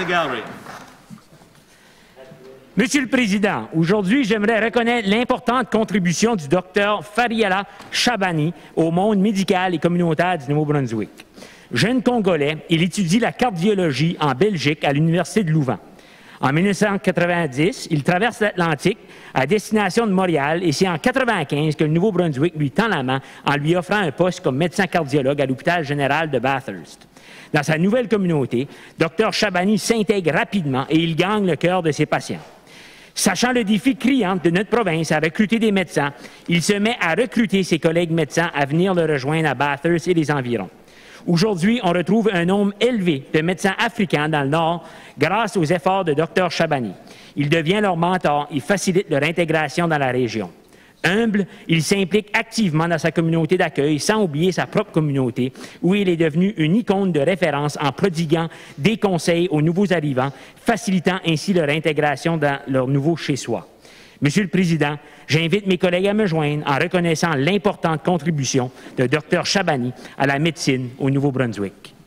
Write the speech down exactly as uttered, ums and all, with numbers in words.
the gallery. Monsieur le Président, aujourd'hui, j'aimerais reconnaître l'importante contribution du docteur Fariala Shabani au monde médical et communautaire du Nouveau-Brunswick. Jeune Congolais, il étudie la cardiologie en Belgique à l'Université de Louvain. En mille neuf cent quatre-vingt-dix, il traverse l'Atlantique à destination de Montréal et c'est en mille neuf cent quatre-vingt-quinze que le Nouveau-Brunswick lui tend la main en lui offrant un poste comme médecin cardiologue à l'hôpital général de Bathurst. Dans sa nouvelle communauté, docteur Shabani s'intègre rapidement et il gagne le cœur de ses patients. Sachant le défi criant de notre province à recruter des médecins, il se met à recruter ses collègues médecins à venir le rejoindre à Bathurst et les environs. Aujourd'hui, on retrouve un nombre élevé de médecins africains dans le Nord grâce aux efforts de docteur Shabani. Il devient leur mentor et facilite leur intégration dans la région. Humble, il s'implique activement dans sa communauté d'accueil sans oublier sa propre communauté, où il est devenu une icône de référence en prodiguant des conseils aux nouveaux arrivants, facilitant ainsi leur intégration dans leur nouveau chez-soi. Monsieur le Président, j'invite mes collègues à me joindre en reconnaissant l'importante contribution de docteur Shabani à la médecine au Nouveau-Brunswick.